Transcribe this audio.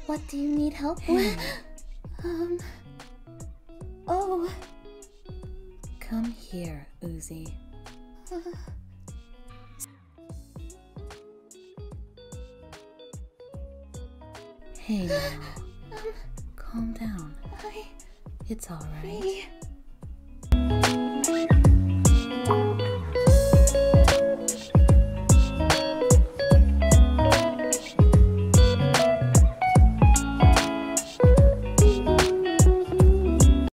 What do you need help Hey. with? Oh. Come here, Uzi. Hey now. Calm down. It's alright. Me.